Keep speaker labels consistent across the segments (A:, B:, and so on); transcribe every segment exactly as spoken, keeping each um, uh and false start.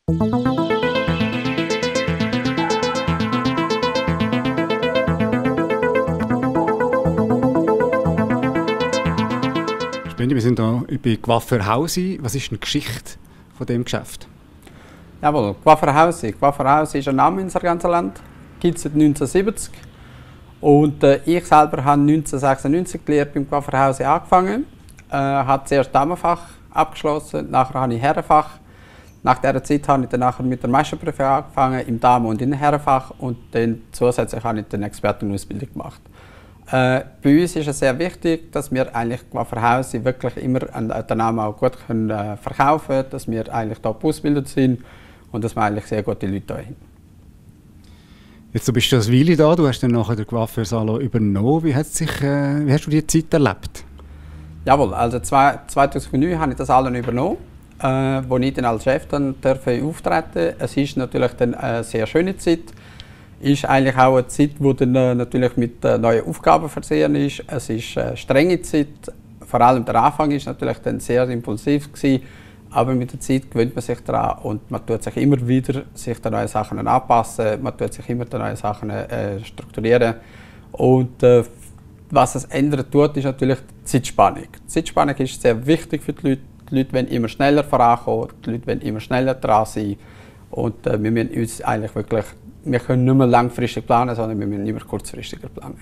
A: Wir sind hier bei Coiffeur Hausi. Was ist die Geschichte von diesem Geschäft?
B: Jawohl, Coiffeur Hausi. Coiffeur Hausi ist ein Name in unserem ganzen Land. Gibt es seit neunzehnhundertsiebzig. Und äh, ich selber habe neunzehnhundertsechsundneunzig die Lehre beim Coiffeur Hausi angefangen. Äh, habe zuerst Damenfach abgeschlossen, nachher habe ich Herrenfach. Nach dieser Zeit habe ich dann nachher mit der Meisterprüfung angefangen im Damen- und im Herrenfach und dann zusätzlich habe ich eine Expertenausbildung gemacht. Äh, bei uns ist es sehr wichtig, dass wir eigentlich Coiffeur Hausi wirklich immer den Namen auch gut können, äh, verkaufen können, dass wir eigentlich top ausgebildet sind und dass wir eigentlich sehr gute Leute haben.
A: Jetzt, du bist schon eine Weile da, du hast dann nachher den Coiffeur-Salon übernommen. Wie, hat sich, äh, wie hast du diese Zeit erlebt?
B: Jawohl, also zweitausendneun habe ich das alles übernommen, äh, wo ich dann als Chef dann auftreten. Es ist natürlich dann eine sehr schöne Zeit. Ist eigentlich auch eine Zeit, die dann äh, natürlich mit äh, neuen Aufgaben versehen ist. Es ist eine strenge Zeit. Vor allem der Anfang ist natürlich dann sehr impulsiv gewesen, aber mit der Zeit gewöhnt man sich daran und man tut sich immer wieder sich den neuen Sachen anpassen. Man tut sich immer den neuen Sachen äh, strukturieren und äh, was es ändern tut, ist natürlich die Zeitspannung. Die Zeitspannung ist sehr wichtig für die Leute. Die Leute wollen immer schneller vorankommen, die Leute wollen immer schneller dran sein und äh, wir müssen uns eigentlich wirklich Wir können nicht mehr langfristig planen, sondern wir müssen immer kurzfristiger planen.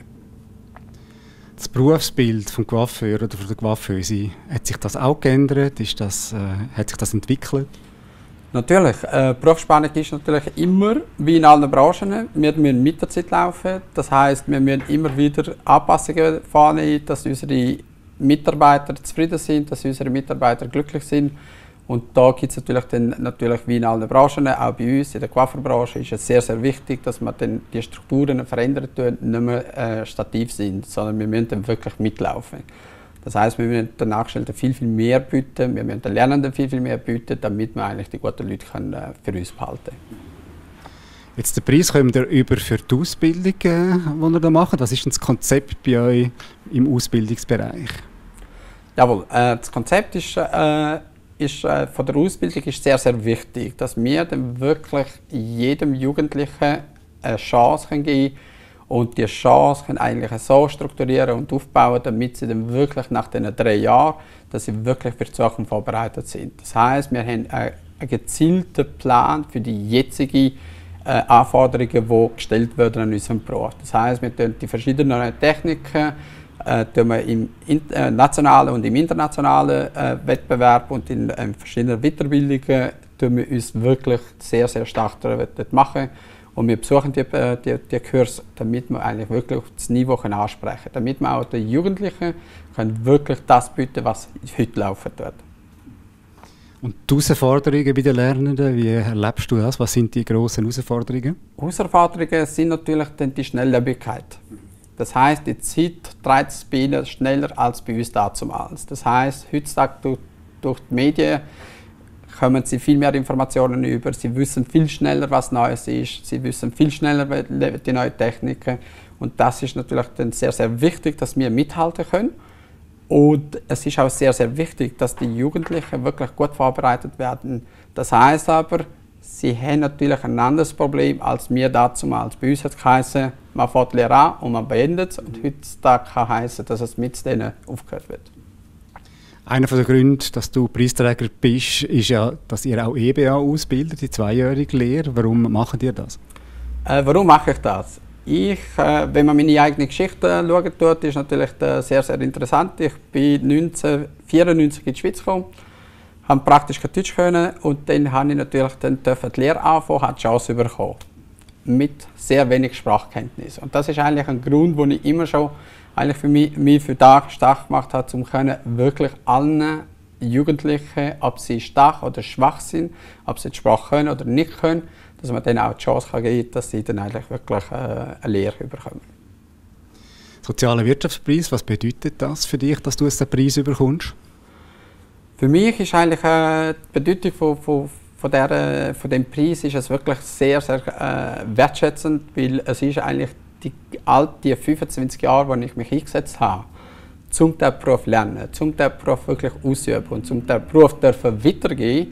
A: Das Berufsbild des Coiffeurs oder der Coiffeuse, hat sich das auch geändert? Ist das, äh, hat sich das entwickelt?
B: Natürlich. Äh, Berufsspannung ist natürlich immer, wie in allen Branchen, wir müssen mit der Zeit laufen. Das heisst, wir müssen immer wieder Anpassungen vornehmen, dass unsere Mitarbeiter zufrieden sind, dass unsere Mitarbeiter glücklich sind. Und da gibt es natürlich, dann, natürlich wie in allen Branchen, auch bei uns in der Coiffeurbranche ist es sehr, sehr wichtig, dass man dann die Strukturen verändern tun, nicht mehr äh, stativ sind, sondern wir müssen dann wirklich mitlaufen. Das heisst, wir müssen den Angestellten viel, viel mehr bieten, wir müssen den Lernenden viel, viel mehr bieten, damit wir eigentlich die guten Leute können, äh, für uns behalten können.
A: Jetzt den Preis kommt ihr über für die Ausbildung, äh, die ihr da macht. Was ist denn das Konzept bei euch im Ausbildungsbereich? Jawohl,
B: äh, das Konzept ist äh, Ist, äh, von der Ausbildung ist sehr, sehr wichtig, dass wir dann wirklich jedem Jugendlichen eine Chance geben können und die Chance können eigentlich so strukturieren und aufbauen, damit sie dann wirklich nach diesen drei Jahren, dass sie wirklich für die Zukunft vorbereitet sind. Das heisst, wir haben einen, einen gezielten Plan für die jetzigen äh, Anforderungen, die gestellt werden an unserem Beruf. Das heisst, wir tun die verschiedenen Techniken Äh, tun wir im äh, nationalen und im internationalen äh, Wettbewerb und in äh, verschiedenen Weiterbildungen tun wir uns wirklich sehr, sehr stark dort machen. Und wir besuchen die, die, die Kurse, damit wir eigentlich wirklich auf das Niveau können ansprechen können. Damit wir auch den Jugendlichen können wirklich das bieten, was heute laufen wird.
A: Und die Herausforderungen bei den Lernenden, wie erlebst du das? Was sind die grossen Herausforderungen?
B: Herausforderungen sind natürlich dann die Schnelllebigkeit. Das heisst, die Zeit dreht sich bei ihnen schneller als bei uns damals. Das heisst, heutzutage durch, durch die Medien kommen sie viel mehr Informationen über. Sie wissen viel schneller, was Neues ist. Sie wissen viel schneller die neuen Techniken. Und das ist natürlich dann sehr, sehr wichtig, dass wir mithalten können. Und es ist auch sehr, sehr wichtig, dass die Jugendlichen wirklich gut vorbereitet werden. Das heisst aber, sie haben natürlich ein anderes Problem als wir damals. Bei uns hat es geheißen, man fängt die Lehre an und man beendet es. Und heutzutage kann heißen, dass es mit denen aufgehört wird.
A: Einer der Gründe, dass du Preisträger bist, ist ja, dass ihr auch E B A ausbildet, die zweijährige Lehre. Warum macht ihr das?
B: Äh, warum mache ich das? Ich, äh, wenn man meine eigene Geschichte äh, schauen tut, ist natürlich äh, sehr, sehr interessant. Ich bin neunzehnhundertvierundneunzig in die Schweiz gekommen, habe praktisch kein Deutsch können und dann habe ich natürlich dann die Lehre anfangen, habe die Chance bekommen. Mit sehr wenig Sprachkenntnis. Und das ist eigentlich ein Grund, den ich immer schon eigentlich für mich, mich für das stark gemacht habe, um können wirklich allen Jugendlichen, ob sie stark oder schwach sind, ob sie die Sprache können oder nicht können, dass man denen auch die Chance geben kann, dass sie dann eigentlich wirklich äh, eine Lehre bekommen.
A: Sozialer Wirtschaftspreis, was bedeutet das für dich, dass du diesen Preis bekommst?
B: Für mich ist eigentlich äh, die Bedeutung von, von Von, der, von dem Preis ist es wirklich sehr, sehr äh, wertschätzend, weil es ist eigentlich die, all die fünfundzwanzig Jahre, die ich mich eingesetzt habe, um diesen Beruf zu lernen, um diesen Beruf wirklich auszuüben und um diesen Beruf weitergeben,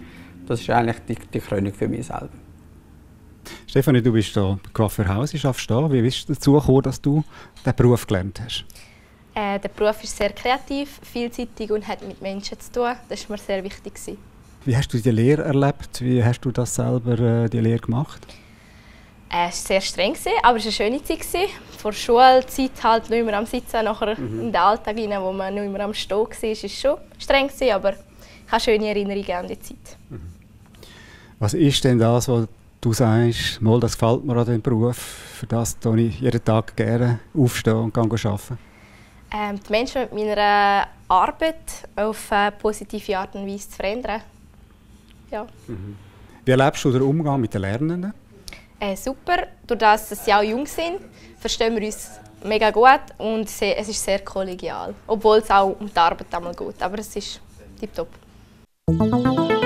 B: das ist eigentlich die, die Krönung für mich selber.
A: Stefanie, du bist hier bei Coiffeur-Haus, du arbeitest hier. Wie bist du dazu gekommen, dass du diesen Beruf gelernt hast?
C: Äh, der Beruf ist sehr kreativ, vielseitig und hat mit Menschen zu tun. Das war mir sehr wichtig.
A: Wie hast du die Lehre erlebt? Wie hast du das selber, äh, die Lehre gemacht?
C: Es war sehr streng, aber es war eine schöne Zeit. Vor der Schulzeit halt nicht mehr am Sitzen, nachher mhm. in den Alltag hinein, wo man nicht mehr am Stehen war, war es schon streng, aber ich habe schöne Erinnerungen an die Zeit.
A: Mhm. Was ist denn das, was du sagst, mal, das gefällt mir an diesem Beruf, für das gehe ich jeden Tag gerne aufstehen und arbeiten?
C: Ähm, die Menschen mit meiner Arbeit auf eine positive Art und Weise zu verändern. Ja.
A: Mhm. Wie erlebst du den Umgang mit den Lernenden?
C: Äh, super. Durch das, dass sie auch jung sind, verstehen wir uns mega gut und es ist sehr kollegial. Obwohl es auch um die Arbeit einmal geht. Aber es ist tipptopp.